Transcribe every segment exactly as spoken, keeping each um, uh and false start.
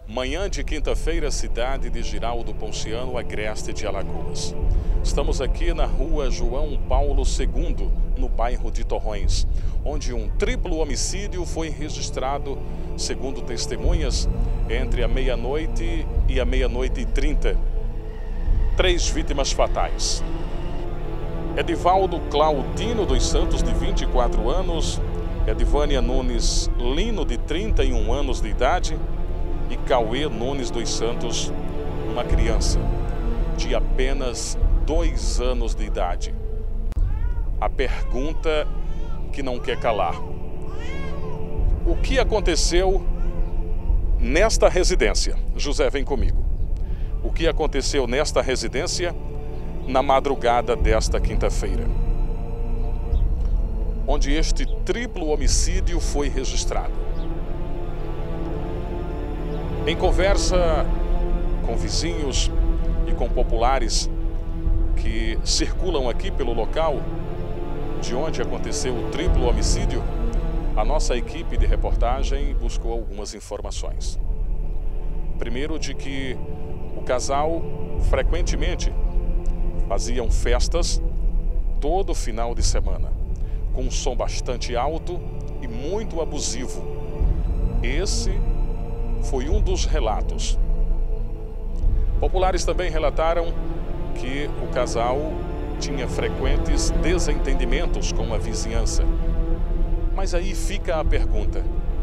Manhã de quinta-feira, cidade de Giraldo Ponciano, agreste de Alagoas. Estamos aqui na rua João Paulo segundo, no bairro de Torrões, onde um triplo homicídio foi registrado, segundo testemunhas, entre a meia-noite e a meia-noite e trinta. Três vítimas fatais. Edivaldo Claudino dos Santos, de vinte e quatro anos, Edivânia Nunes Lino, de trinta e um anos de idade, e Cauê Nunes dos Santos, uma criança de apenas dois anos de idade. A pergunta que não quer calar: o que aconteceu nesta residência? José, vem comigo. O que aconteceu nesta residência na madrugada desta quinta-feira, onde este triplo homicídio foi registrado? Em conversa com vizinhos e com populares que circulam aqui pelo local de onde aconteceu o triplo homicídio, a nossa equipe de reportagem buscou algumas informações. Primeiro, de que o casal frequentemente faziam festas todo final de semana, com um som bastante alto e muito abusivo. Esse foi um dos relatos. Populares também relataram que o casal tinha frequentes desentendimentos com a vizinhança. Mas aí fica a pergunta: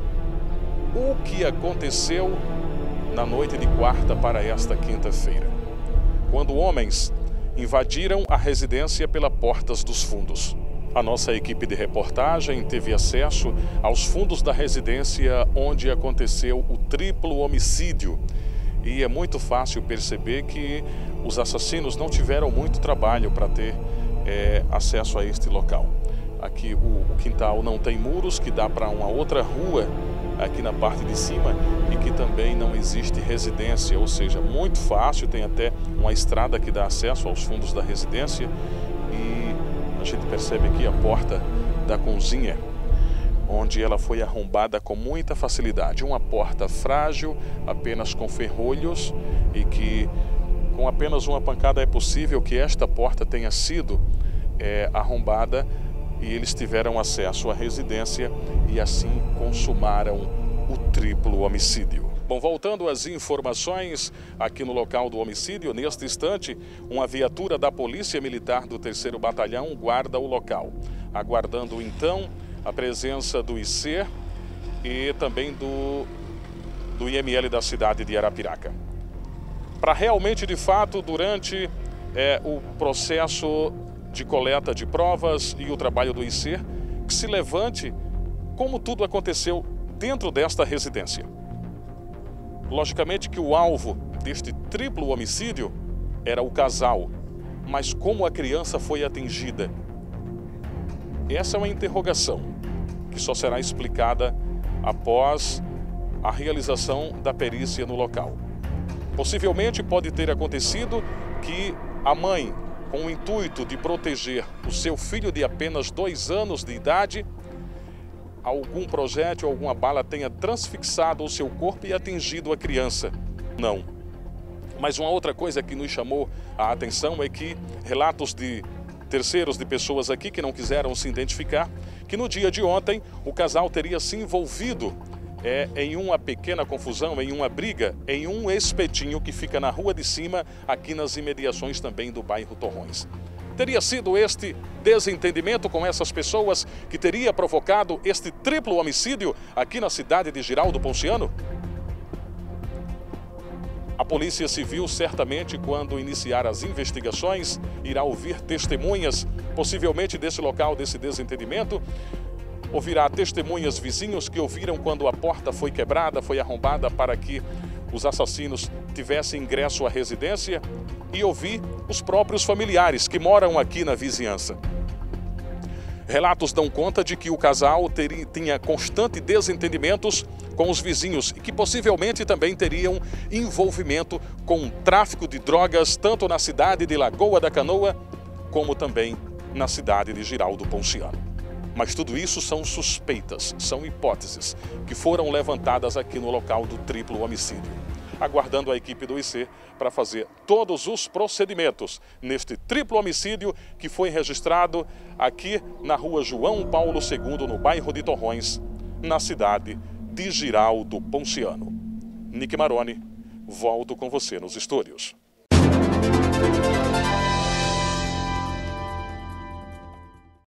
o que aconteceu na noite de quarta para esta quinta-feira, quando homens invadiram a residência pela Portas dos Fundos? A nossa equipe de reportagem teve acesso aos fundos da residência onde aconteceu o triplo homicídio. E é muito fácil perceber que os assassinos não tiveram muito trabalho para ter é, acesso a este local. Aqui o, o quintal não tem muros, que dá para uma outra rua aqui na parte de cima, e que também não existe residência, ou seja, muito fácil, tem até uma estrada que dá acesso aos fundos da residência. E a gente percebe aqui a porta da cozinha, onde ela foi arrombada com muita facilidade. Uma porta frágil, apenas com ferrolhos, e que com apenas uma pancada é possível que esta porta tenha sido é, arrombada, e eles tiveram acesso à residência e assim consumaram o triplo homicídio. Bom, voltando às informações aqui no local do homicídio, neste instante, uma viatura da Polícia Militar do terceiro Batalhão guarda o local, aguardando então a presença do I C e também do, do I M L da cidade de Arapiraca, para realmente, de fato, durante é, o processo de coleta de provas e o trabalho do I C, que se levante como tudo aconteceu dentro desta residência. Logicamente que o alvo deste triplo homicídio era o casal, mas como a criança foi atingida? Essa é uma interrogação que só será explicada após a realização da perícia no local. Possivelmente pode ter acontecido que a mãe, com o intuito de proteger o seu filho de apenas dois anos de idade, algum projétil, alguma bala tenha transfixado o seu corpo e atingido a criança. Não. Mas uma outra coisa que nos chamou a atenção é que relatos de terceiros, de pessoas aqui que não quiseram se identificar, que no dia de ontem o casal teria se envolvido é, em uma pequena confusão, em uma briga, em um espetinho que fica na rua de cima, aqui nas imediações também do bairro Torrões. Teria sido este desentendimento com essas pessoas que teria provocado este triplo homicídio aqui na cidade de Giraldo Ponciano? A Polícia Civil, certamente, quando iniciar as investigações, irá ouvir testemunhas, possivelmente desse local, desse desentendimento. Ouvirá testemunhas, vizinhos que ouviram quando a porta foi quebrada, foi arrombada para que os assassinos tivessem ingresso à residência, e ouvir os próprios familiares que moram aqui na vizinhança. Relatos dão conta de que o casal teria, tinha constante desentendimentos com os vizinhos e que possivelmente também teriam envolvimento com o tráfico de drogas, tanto na cidade de Lagoa da Canoa, como também na cidade de Giraldo Ponciano. Mas tudo isso são suspeitas, são hipóteses que foram levantadas aqui no local do triplo homicídio, aguardando a equipe do I C para fazer todos os procedimentos neste triplo homicídio que foi registrado aqui na rua João Paulo segundo, no bairro de Torrões, na cidade de Girau do Ponciano. Nick Maroni, volto com você nos estúdios.